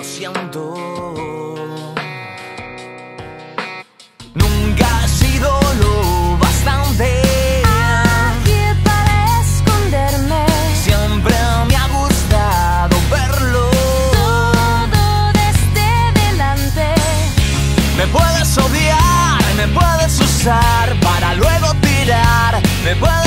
siento. Nunca he sido lo bastante aquí para esconderme. Siempre me ha gustado verlo Todo desde delante. Me puedes odiar, me puedes usar para luego tirar. Me puedes